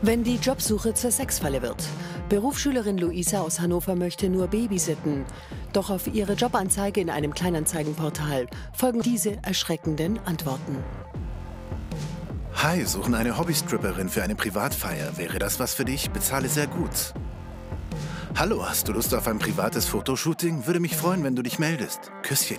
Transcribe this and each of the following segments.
Wenn die Jobsuche zur Sexfalle wird. Berufsschülerin Luisa aus Hannover möchte nur babysitten. Doch auf ihre Jobanzeige in einem Kleinanzeigenportal folgen diese erschreckenden Antworten. Hi, suchen eine Hobbystripperin für eine Privatfeier. Wäre das was für dich? Bezahle sehr gut. Hallo, hast du Lust auf ein privates Fotoshooting? Würde mich freuen, wenn du dich meldest. Küsschen.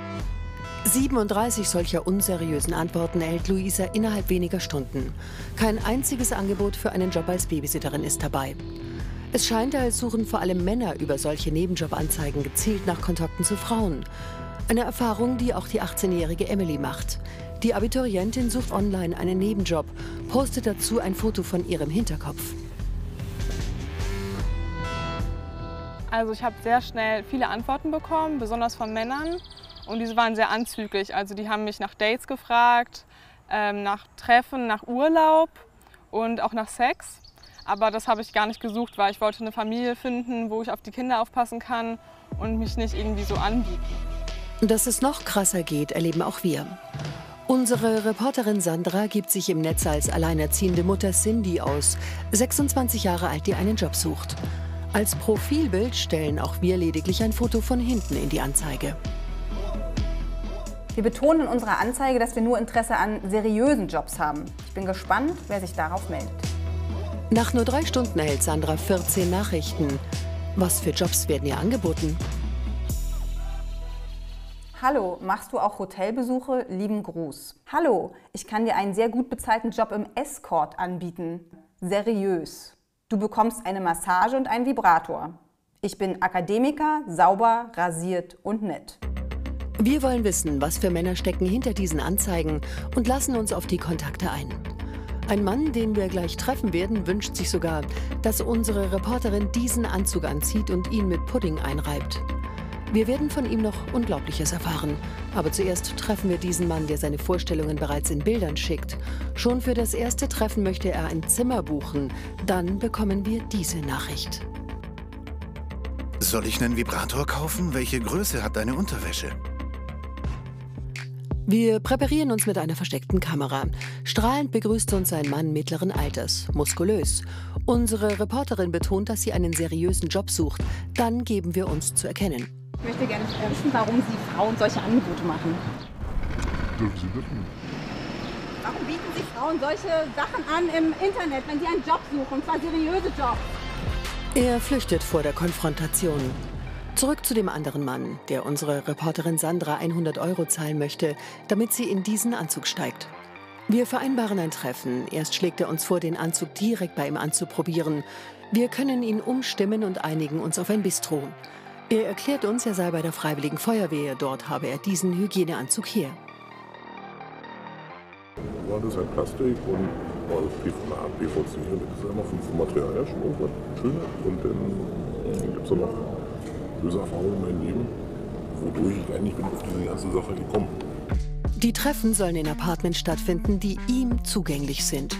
37 solcher unseriösen Antworten erhält Luisa innerhalb weniger Stunden. Kein einziges Angebot für einen Job als Babysitterin ist dabei. Es scheint, als suchen vor allem Männer über solche Nebenjobanzeigen gezielt nach Kontakten zu Frauen. Eine Erfahrung, die auch die 18-jährige Emily macht. Die Abiturientin sucht online einen Nebenjob, postet dazu ein Foto von ihrem Hinterkopf. Also ich habe sehr schnell viele Antworten bekommen, besonders von Männern. Und diese waren sehr anzüglich. Also die haben mich nach Dates gefragt, nach Treffen, nach Urlaub und auch nach Sex. Aber das habe ich gar nicht gesucht, weil ich wollte eine Familie finden, wo ich auf die Kinder aufpassen kann und mich nicht irgendwie so anbieten. Dass es noch krasser geht, erleben auch wir. Unsere Reporterin Sandra gibt sich im Netz als alleinerziehende Mutter Cindy aus, 26 Jahre alt, die einen Job sucht. Als Profilbild stellen auch wir lediglich ein Foto von hinten in die Anzeige. Wir betonen in unserer Anzeige, dass wir nur Interesse an seriösen Jobs haben. Ich bin gespannt, wer sich darauf meldet. Nach nur 3 Stunden erhält Sandra 14 Nachrichten. Was für Jobs werden ihr angeboten? Hallo, machst du auch Hotelbesuche? Lieben Gruß. Hallo, ich kann dir einen sehr gut bezahlten Job im Escort anbieten. Seriös. Du bekommst eine Massage und einen Vibrator. Ich bin Akademiker, sauber, rasiert und nett. Wir wollen wissen, was für Männer stecken hinter diesen Anzeigen und lassen uns auf die Kontakte ein. Ein Mann, den wir gleich treffen werden, wünscht sich sogar, dass unsere Reporterin diesen Anzug anzieht und ihn mit Pudding einreibt. Wir werden von ihm noch Unglaubliches erfahren. Aber zuerst treffen wir diesen Mann, der seine Vorstellungen bereits in Bildern schickt. Schon für das erste Treffen möchte er ein Zimmer buchen. Dann bekommen wir diese Nachricht. Soll ich einen Vibrator kaufen? Welche Größe hat deine Unterwäsche? Wir präparieren uns mit einer versteckten Kamera. Strahlend begrüßt uns ein Mann mittleren Alters, muskulös. Unsere Reporterin betont, dass sie einen seriösen Job sucht. Dann geben wir uns zu erkennen. Ich möchte gerne wissen, warum Sie Frauen solche Angebote machen. Dürfen Sie bitten. Warum bieten Sie Frauen solche Sachen an im Internet, wenn sie einen Job suchen, und zwar seriöse Jobs? Er flüchtet vor der Konfrontation. Zurück zu dem anderen Mann, der unsere Reporterin Sandra 100 € zahlen möchte, damit sie in diesen Anzug steigt. Wir vereinbaren ein Treffen. Erst schlägt er uns vor, den Anzug direkt bei ihm anzuprobieren. Wir können ihn umstimmen und einigen uns auf ein Bistro. Er erklärt uns, er sei bei der Freiwilligen Feuerwehr. Dort habe er diesen Hygieneanzug her. Das ist halt Plastik und PVC. Das ist einfach vom Material her schon irgendwas Schönes. Und dann gibt es da noch böse Erfahrungen in meinem Leben, wodurch ich eigentlich bin auf diese ganze Sache gekommen. Die Treffen sollen in Apartments stattfinden, die ihm zugänglich sind.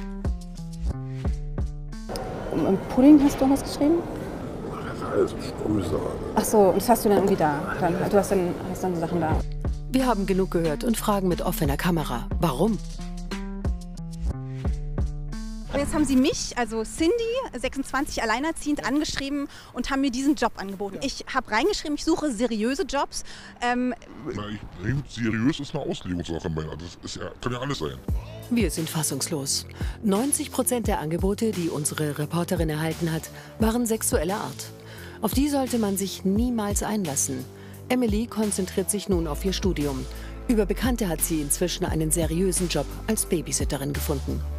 Im Pudding hast du was geschrieben? Das ist alles Ströser. Ach so, und das hast du dann irgendwie da? Du hast dann die Sachen da. Wir haben genug gehört und fragen mit offener Kamera. Warum? Und jetzt haben Sie mich, also Cindy, 26, alleinerziehend, angeschrieben und haben mir diesen Job angeboten. Ich habe reingeschrieben, ich suche seriöse Jobs. Seriös ist eine Auslegungssache, das kann ja alles sein. Wir sind fassungslos. 90% der Angebote, die unsere Reporterin erhalten hat, waren sexueller Art. Auf die sollte man sich niemals einlassen. Emily konzentriert sich nun auf ihr Studium. Über Bekannte hat sie inzwischen einen seriösen Job als Babysitterin gefunden.